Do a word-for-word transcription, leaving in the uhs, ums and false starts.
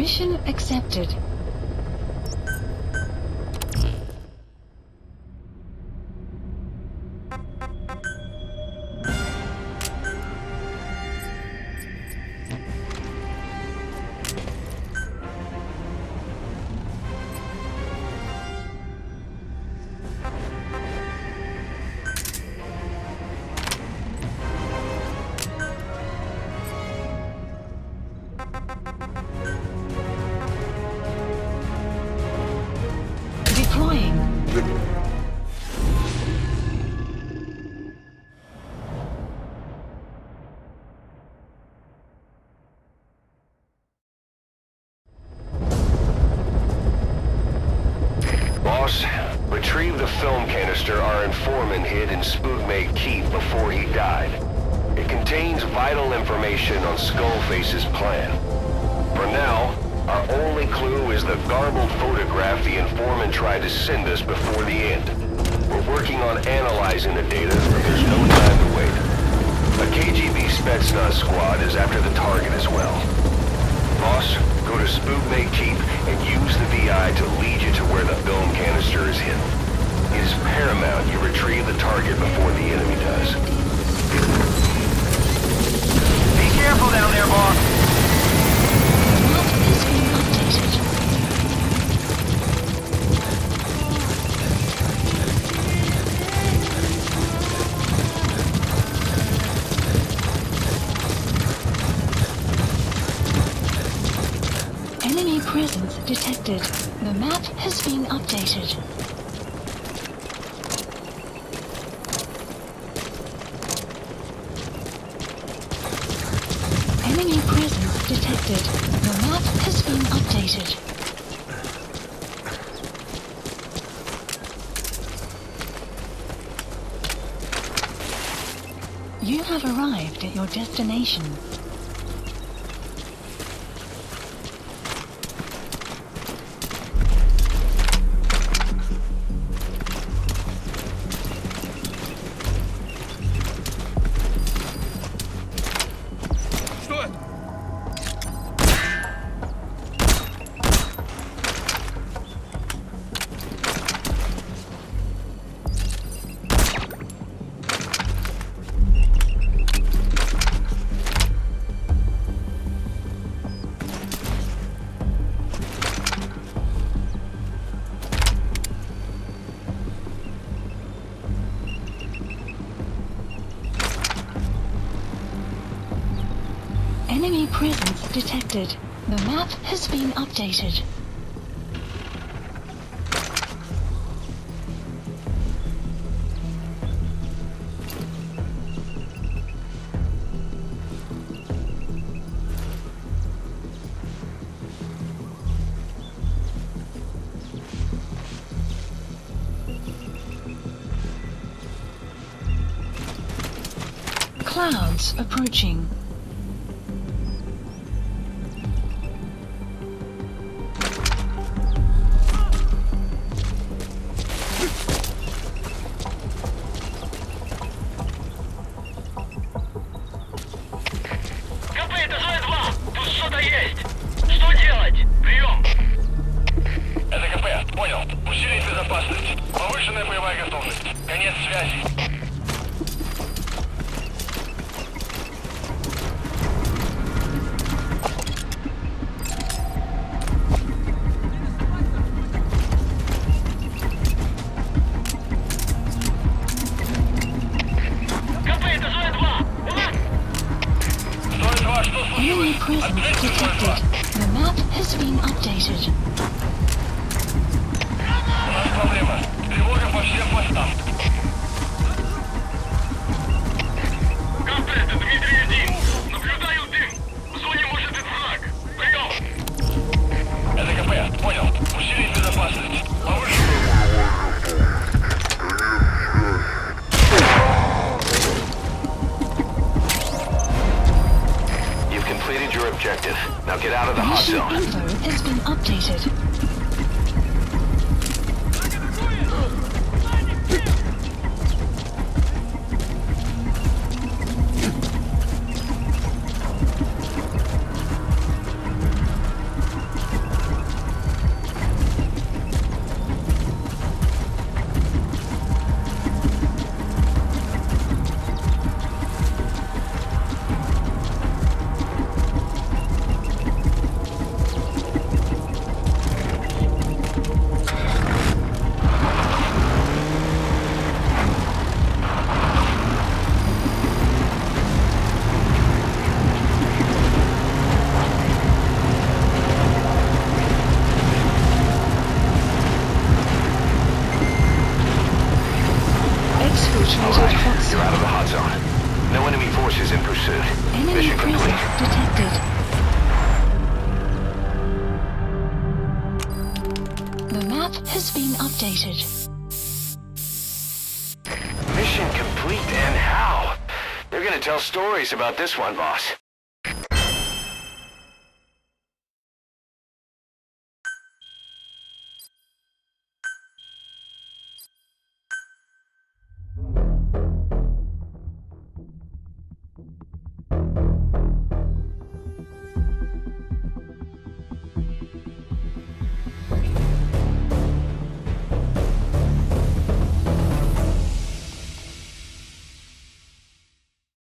Mission accepted. Deploying. Boss, retrieve the film canister our informant hid in Spookmate Keep before he died. It contains vital information on Skullface's plan. For now, our only clue is the garbled photograph the informant tried to send us before the end. We're working on analyzing the data, but there's no time to wait. A K G B Spetsnaz squad is after the target as well. Boss, go to Spookmate Keep and use the V I to lead you to where the film canister is hidden. It is paramount you retrieve the target before the enemy does. Be careful down there, boss! Enemy presence detected. The map has been updated. Enemy presence detected. The map has been updated. You have arrived at your destination. Enemy presence detected. The map has been updated. Clouds approaching. Повышенная боевая готовность. Конец связи. Enemy presence detected. The map has been updated. У нас проблема. Тревога по всем постам. suit. Enemy Mission complete. presence detected. The map has been updated. Mission complete, and how? They're gonna tell stories about this one, boss.